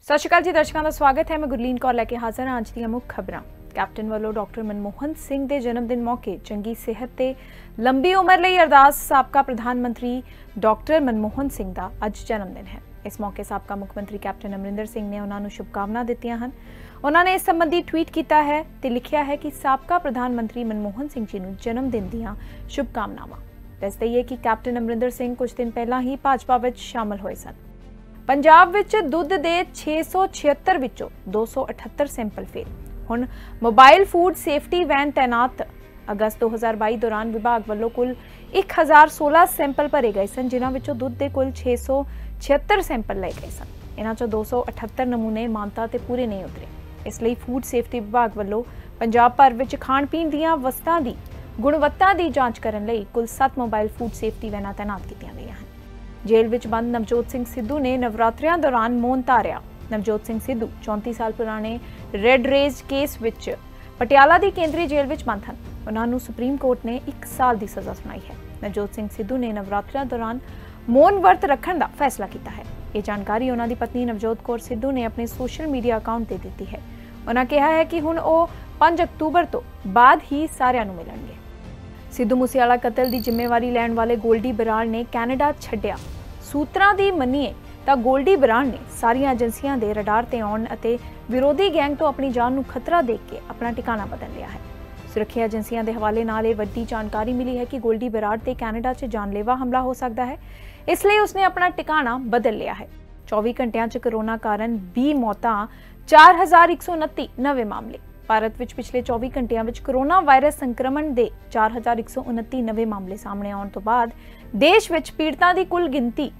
सत श्री अकाल जी दर्शकों का स्वागत है। मैं गुरलीन कौर लैके हाजिर हाँ अज दी मुख खबरां। कैप्टन वालों डॉक्टर मनमोहन सिंह के जन्मदिन मौके चंगी सेहत ते लंबी उम्र लई अरदास। साबका प्रधानमंत्री डॉक्टर मनमोहन सिंह का अज जन्मदिन है। इस मौके साबका मुख्यमंत्री कैप्टन अमरिंदर सिंह ने उन्होंने शुभकामना दित्तियां हन। उन्होंने इस संबंधी ट्वीट किया है ते लिखिया है कि साबका प्रधानमंत्री मनमोहन सिंह जी नूं जन्मदिन दीआं शुभकामनावां। दस दईए कि कैप्टन अमरिंदर सिंह कुछ दिन पहला ही भाजपा विच शामिल होए सन। पंजाब विच दुध दे 676 विचों 278 सैंपल फेल। हुण मोबाइल फूड सेफ्टी वैन तैनात। अगस्त 2022 दौरान विभाग वालों कुल 1016 सैंपल भरे गए सन, जिन्हां विचों दुध दे कुल 676 सैंपल लए गए सन। इन्हां चों 278 नमूने मानता ते पूरे नहीं उतरे। इसलिए फूड सेफ्टी विभाग वालों पंजाब भर विच खाण पीण दीआं वस्तां दी गुणवत्ता की जांच करने लई कुल 7 मोबाइल फूड सेफ्टी वैनां तैनात कीतियां गईयां हन। जेल विच बंद नवजोत सिंह सिद्धू ने नवरात्रियां दौरान मौन धारिया। नवजोत सिंह सिद्धू 34 साल पुराने रेड रेज केस विच पटियाला की केंद्रीय जेल विच बंद हैं। उन्होंने सुप्रीम कोर्ट ने 1 साल की सज़ा सुनाई है। नवजोत सिंह सिद्धू ने नवरात्रियां दौरान मौन वर्त रखने का फैसला किया है। ये जानकारी उन्होंने पत्नी नवजोत कौर सिद्धू ने अपने सोशल मीडिया अकाउंट से दी है। उन्होंने कहा है कि हुण वो 5 अक्तूबर तो बाद ही सारिਆਂ ਨੂੰ मिलणगे। सिद्धू मूसेवाला कतल की जिम्मेवारी लैण वाले गोल्डी बराड़ ने कैनेडा छड्डिया। सूत्रां दी मनीए तां गोल्डी बराड़ ने सारियां एजेंसियां दे रडार ते आउण अते विरोधी गैंग तो अपनी जान नूं खतरा देख के अपना ठिकाना बदल लिया है। सुरक्षा एजेंसियां दे हवाले नाल ये वड्डी जानकारी मिली है कि गोल्डी बराड़ ते कैनेडा च जानलेवा हमला हो सकता है, इसलिए उसने अपना ठिकाना बदल लिया है। 24 घंटियां च कोरोना कारण 20 मौतां, 4129 नवे मामले। भारत विच पिछले 24 घंटियां विच कोरोना वायरस संक्रमण के 4129 नवे मामले सामने आने तो बाद देश विच पीड़ितां की कुल गिनती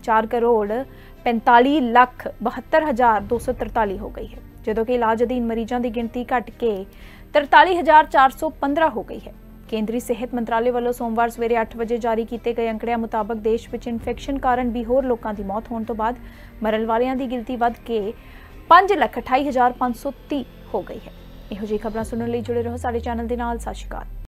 4,45,72,243 हो गई है, जदों कि इलाज अधीन मरीजों की गिनती घट के 43,415 हो गई है। केंद्रीय सेहत मंत्रालय वालों सोमवार सवेरे 8 बजे जारी किए गए अंकड़ियां मुताबक देश विच इन्फेक्शन कारण भी होर लोगों की मौत होने तो बाद मरण वालियां की गिनती वध के 5,28,530 हो गई है। इहो जी खबरां सुनने लई जुड़े रहो साडे चैनल दे नाल। सत श्री अकाल।